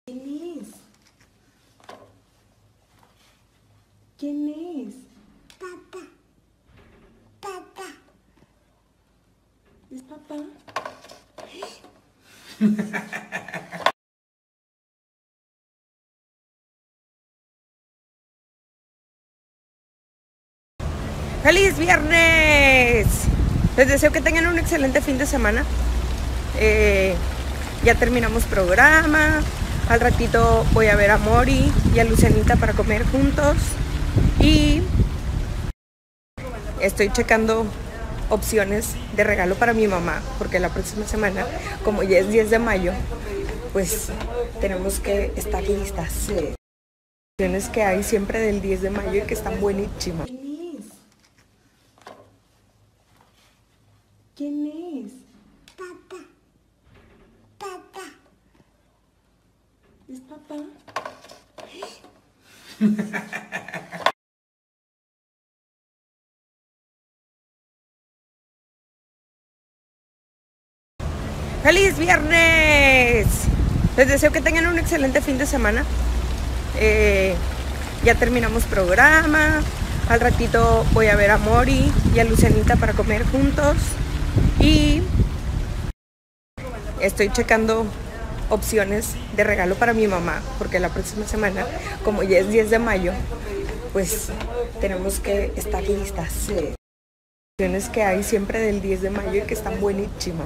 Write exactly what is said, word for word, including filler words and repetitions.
¿Quién es? ¿Quién es? Papá. Papá. ¿Es papá? ¡Feliz viernes! Les deseo que tengan un excelente fin de semana. Eh, ya terminamos programa. Al ratito voy a ver a Mori y a Lucianita para comer juntos. Y estoy checando opciones de regalo para mi mamá, porque la próxima semana, como ya es diez de mayo, pues tenemos que estar listas. Opciones que hay siempre del diez de mayo y que están buenísimas. ¿Quién es? ¿Quién es? Papá. Papá. ¿Es papá? ¡Feliz viernes! Les deseo que tengan un excelente fin de semana. Eh, ya terminamos programa. Al ratito voy a ver a Mori y a Lucianita para comer juntos. Y estoy checando opciones de regalo para mi mamá, porque la próxima semana, como ya es diez de mayo, pues tenemos que estar listas. Opciones que hay siempre del diez de mayo y que están buenísimas.